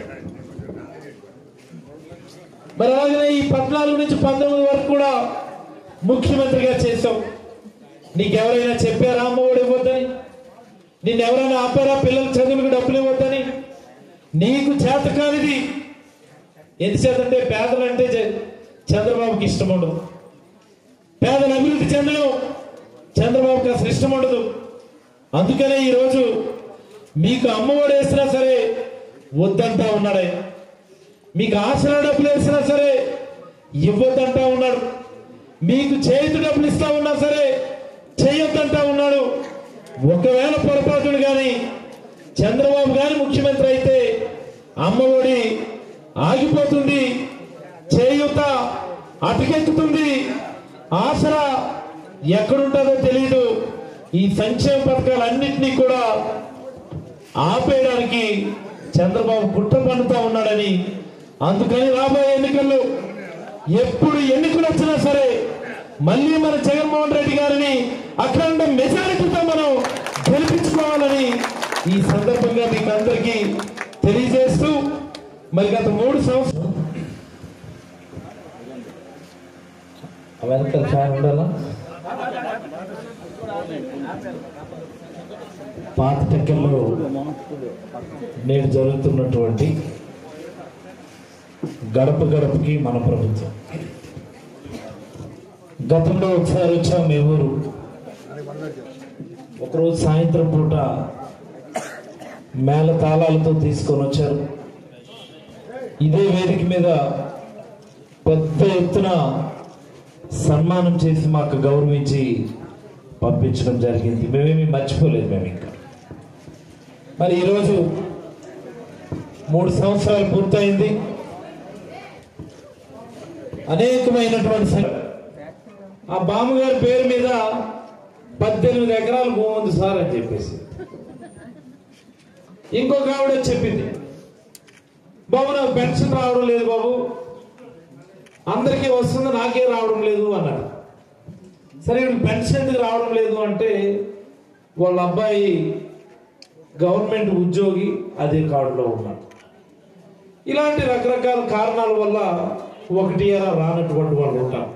మరి అలాగనే ఈ పద్నాలుగు నుంచి పంతొమ్మిది వరకు కూడా ముఖ్యమంత్రిగా చేశాం. నీకెవరైనా చెప్పారా అమ్మఒడి ఇవ్వద్దని? నిన్ను ఎవరైనా ఆపారా పిల్లల చదువులకు డబ్బులు ఇవ్వద్దని? నీకు చేత కానిది ఎందుచేతంటే పేదలంటే చంద్రబాబుకి ఇష్టం ఉండదు, పేదల అభివృద్ధి చెందడం చంద్రబాబుకి అసలు ఇష్టం ఉండదు. అందుకనే ఈరోజు మీకు అమ్మఒడి వేసినా సరే వద్దంటా ఉన్నాడే, మీకు ఆసరా డబ్బులు వేసినా సరే ఇవ్వద్దంటా ఉన్నాడు, మీకు చేతి డబ్బులు ఇస్తా ఉన్నా సరే చేయొద్దంటా ఉన్నాడు. ఒకవేళ పొరపాటును కానీ చంద్రబాబు గారి ముఖ్యమంత్రి అయితే అమ్మఒడి ఆగిపోతుంది, చేయూత అటకెక్కుతుంది, ఆసరా ఎక్కడుంటుందో తెలియదు. ఈ సంక్షేమ పథకాలన్నింటినీ కూడా ఆపేయడానికి చంద్రబాబు కుట్ర పన్నుతా ఉన్నాడని, అందుకని రాబోయే ఎన్నికల్లో ఎప్పుడు ఎన్నికలు వచ్చినా సరే మళ్ళీ మన జగన్మోహన్ రెడ్డి గారిని అఖండ మెజారిటీతో మనం గెలిపించుకోవాలని ఈ సందర్భంగా మీకు అందరికీ తెలియజేస్తూ, మరి గత మూడు సంవత్సరాలు వెనకాల ఫ్యాన్ ఉండాలా, పాత టెక్కల్లో నేడు జరుగుతున్నటువంటి గడప గడపకి మన ప్రభుత్వం. గతంలో ఒకసారి వచ్చాం మీ ఊరు, ఒకరోజు సాయంత్రం పూట మేళ తాళాలతో తీసుకొని వచ్చారు. ఇదే వేదిక మీద పెద్ద ఎత్తున సన్మానం చేసి మాకు గౌరవించి పంపించడం జరిగింది. మేమేమి మర్చిపోలేదు మేము ఇంకా. మరి ఈరోజు మూడు సంవత్సరాలు పూర్తయింది, అనేకమైనటువంటి ఆ బామ్మగారి పేరు మీద పద్దెనిమిది ఎకరాలు భూమి ఉంది సార్ అని చెప్పేసి ఇంకొక ఆవిడ చెప్పింది, బాబు నాకు పెన్షన్ రావడం లేదు బాబు, అందరికీ వస్తుంది నాకే రావడం లేదు అన్నాడు. సరే పెన్షన్ ఎందుకు రావడం లేదు అంటే వాళ్ళ అబ్బాయి గవర్నమెంట్ ఉద్యోగి, అదే కార్డులో ఉన్నాడు. ఇలాంటి రకరకాల కారణాల వల్ల ఒకటి అలా రానటువంటి వాళ్ళు ఉంటారు.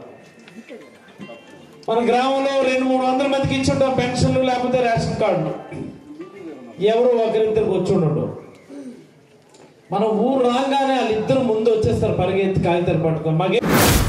మన గ్రామంలో రెండు మూడు వందల మందికి ఇచ్చుంటాం పెన్షన్లు, లేకపోతే రేషన్ కార్డులు, ఎవరు ఒకరిద్దరికి వచ్చి ఉండడు. మన ఊరు రాగానే వాళ్ళిద్దరు ముందు వచ్చేస్తారు పరిగెత్తి కాగితాలు పట్టుకొని. మాకే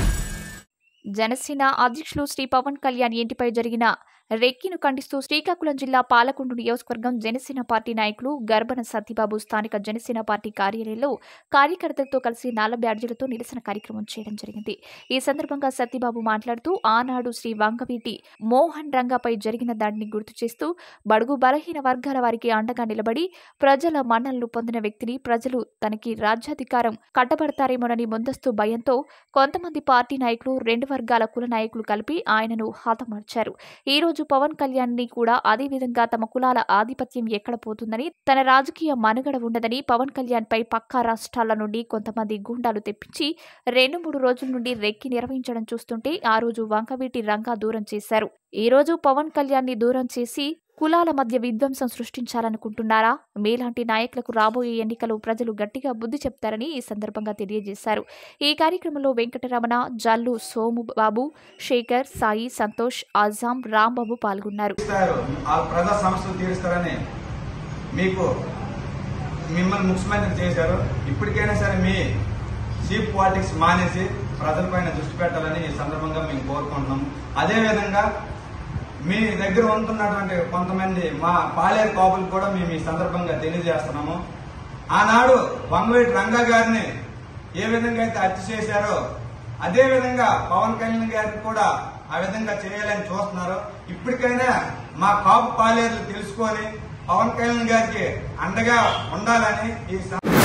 జనసేన అధ్యక్షులు శ్రీ పవన్ కళ్యాణ్ ఇంటిపై జరిగిన రెక్కిను ఖండిస్తూ శ్రీకాకుళం జిల్లా పాలకొండ నియోజకవర్గం జనసేన పార్టీ నాయకులు గర్భన సత్యబాబు స్థానిక జనసేన పార్టీ కార్యాలయంలో కార్యకర్తలతో కలిసి నాల బ్యాడ్జీలతో నిరసన కార్యక్రమం చేయడం జరిగింది. ఈ సందర్భంగా సత్యబాబు మాట్లాడుతూ ఆనాడు శ్రీ వంగవీటి మోహన్ రంగపై జరిగిన దాడిని గుర్తు చేస్తూ బడుగు బలహీన వర్గాల వారికి అండగా నిలబడి ప్రజల మన్ననలు పొందిన వ్యక్తిని ప్రజలు తనకి రాజ్యాధికారం కట్టబడతారేమోనని ముందస్తు భయంతో కొంతమంది పార్టీ నాయకులు రెండు వర్గాల కుల నాయకులు కలిపి ఆయనను హతమార్చారు. ఈ రోజు రోజు పవన్ కళ్యాణ్ ని కూడా అదే విధంగా తమ కులాల ఆధిపత్యం ఎక్కడ పోతుందని, తన రాజకీయ మనుగడ ఉండదని పవన్ కళ్యాణ్ పై పక్కా రాష్ట్రాల నుండి కొంతమంది గూండాలు తెప్పించి రెండు మూడు రోజుల నుండి రెక్కి నిర్వహించడం చూస్తుంటే ఆ రోజు వంకవీటి రంగా దూరం చేశారు. ఈ రోజు పవన్ కళ్యాణ్ ని దూరం చేసి కులాల మధ్య విధ్వంసం సృష్టించాలనుకుంటున్నారా? మీలాంటి నాయకులకు రాబోయే ఎన్నికలు ప్రజలు గట్టిగా బుద్ధి చెప్తారని ఈ సందర్భంగా తెలియజేశారు. ఈ కార్యక్రమంలో వెంకటరమణ, జల్లు సోము బాబు, శేఖర్, సాయి, సంతోష్, ఆజాం, రాంబాబు పాల్గొన్నారు. ప్రజా సమస్యలు తీరుస్తారని మీకు మిమ్మల్ని ముఖ్యమంత్రి చేశారు. ఇప్పటికైనా సరే మీ చీప్ పాలిటిక్స్ మానేసి ప్రజలపైన దృష్టి పెట్టాలని ఈ సందర్భంగా మేము కోరుకుంటున్నాం. అదేవిధంగా మీ దగ్గర ఉంటున్నటువంటి కొంతమంది మా పాలేరు కాపులు కూడా మేము ఈ సందర్భంగా తెలియజేస్తున్నాము. ఆనాడు వంగవీటి రంగా గారిని ఏ విధంగా అయితే హత్య చేశారో అదే విధంగా పవన్ కళ్యాణ్ గారిని కూడా ఆ విధంగా చేయాలని చూస్తున్నారు. ఇప్పటికైనా మా కాపు పాలేరులు తెలుసుకొని పవన్ కళ్యాణ్ గారికి అండగా ఉండాలని ఈ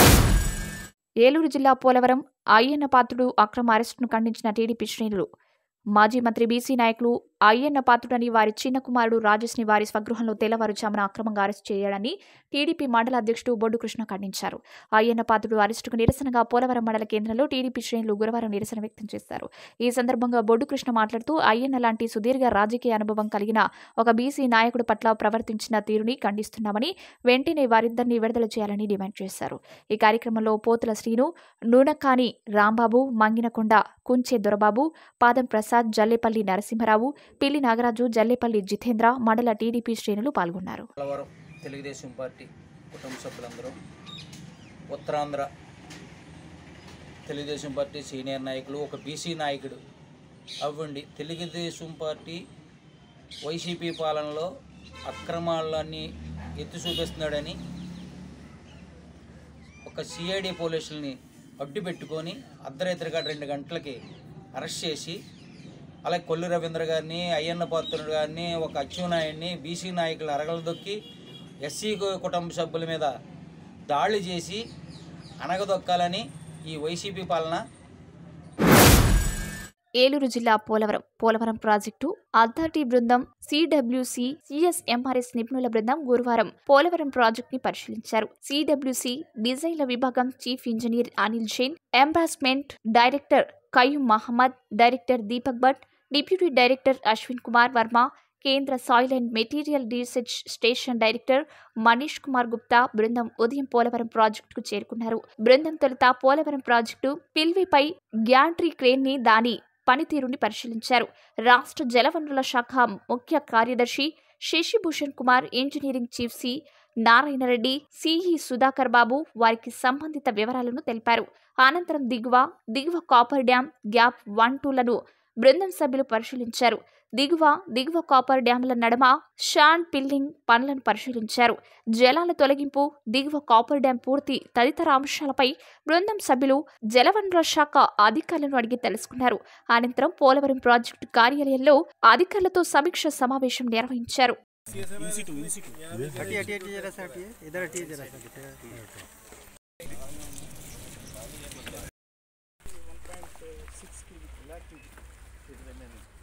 ఏలూరు జిల్లా పోలవరం అయ్యన్న పాత్రుడు అక్రమ అరెస్టును ఖండించిన టీడీపీ శ్రేణులు మాజీ మంత్రి బీసీ నాయకులు అయ్యన్న పాత్రుడని వారి చిన్న కుమారుడు రాజేష్ ని వారి స్వగృహంలో తెల్లవారుజామున అక్రమంగా అరెస్టు చేయడాన్ని టీడీపీ మండల అధ్యక్షుడు బొడ్డు కృష్ణ ఖండించారు. అయ్యన్న పాత్రుడు అరెస్టుకు నిరసనగా పోలవరం మండల కేంద్రంలో టీడీపీ శ్రేణులు గురువారం నిరసన వ్యక్తం చేశారు. ఈ సందర్భంగా బొడ్డు కృష్ణ మాట్లాడుతూ అయ్యన్న లాంటి సుదీర్ఘ రాజకీయ అనుభవం కలిగిన ఒక బీసీ నాయకుడు పట్ల ప్రవర్తించిన తీరుని ఖండిస్తున్నామని, వెంటనే వారిద్దరిని విడుదల చేయాలని డిమాండ్ చేశారు. ఈ కార్యక్రమంలో పోతుల శ్రీను, నూనకాని రాంబాబు, మంగినకొండ కుంచే దొరబాబు, పాదం ప్రసాద్, జల్లేపల్లి నరసింహరావు, పిల్లి నాగరాజు, జల్లేపల్లి జితేంద్ర, మండల టీడీపీ శ్రేణులు పాల్గొన్నారు. తెలుగుదేశం పార్టీ కుటుంబ సభ్యులందరూ, ఉత్తరాంధ్ర తెలుగుదేశం పార్టీ సీనియర్ నాయకులు, ఒక బీసీ నాయకుడు అవ్వండి తెలుగుదేశం పార్టీ వైసీపీ పాలనలో అక్రమాలన్నీ ఎత్తి చూపిస్తున్నాడని ఒక సిఐడి పోలీసుల్ని అడ్డు పెట్టుకొని అర్ధరాత్రిగా రెండు గంటలకి అరెస్ట్ చేసి, అలాగే కొల్లు రవీంద్ర గారిని, అయ్యన్న పాత్రుడు గారిని, ఒక అచ్చెన్నాయుడిని బీసీ నాయకులు అరగలదొక్కి ఎస్సీ కుటుంబ సభ్యుల మీద దాడులు చేసి అనగదొక్కాలని ఈ వైసీపీ పాలన. ఏలూరు జిల్లా పోలవరం పోలవరం ప్రాజెక్టు అథారిటీ బృందం సిడబ్ల్యూసి సిఎస్ఎంఆర్ఎస్ నిపుణుల బృందం గురువారం పోలవరం ప్రాజెక్ట్ ని పరిశీలించారు. సిడబ్ల్యూసి డిజైన్ల విభాగం chief engineer Anil Jain, embankment director Qayyum Mohammed, director Deepak Bhatt, deputy director Ashwin Kumar Verma, కేంద్ర soil and material research station director Manish Kumar Gupta బృందం ఉదయం పోలవరం ప్రాజెక్టుకు చేరుకున్నారు. బృందం తొలుత పోలవరం ప్రాజెక్టు పిల్విపై గ్యాంట్రీ క్రేన్ ని దాని పనితీరుని పరిశీలించారు. రాష్ట్ర జలవనరుల శాఖ ముఖ్య కార్యదర్శి Sashibhushan Kumar, engineering chief C Narayanareddy, CE Sudhakar Babu వారికి సంబంధిత వివరాలను తెలిపారు. అనంతరం దిగువ దిగువ కాపర్ డ్యాం గ్యాప్ వన్ టూలను బృందం సభ్యులు పరిశీలించారు. దిగువ దిగువ కాపర్ డ్యాంల నడమ షాన్ పిల్లింగ్ పనులను పరిశీలించారు. జలాల తొలగింపు, దిగువ కాపర్ డ్యాం పూర్తి తదితర అంశాలపై బృందం సభ్యులు జలవనరుల శాఖ అధికారులను అడిగి తెలుసుకున్నారు. అనంతరం పోలవరం ప్రాజెక్టు కార్యాలయంలో అధికారులతో సమీక్ష సమావేశం నిర్వహించారు. सिक्स की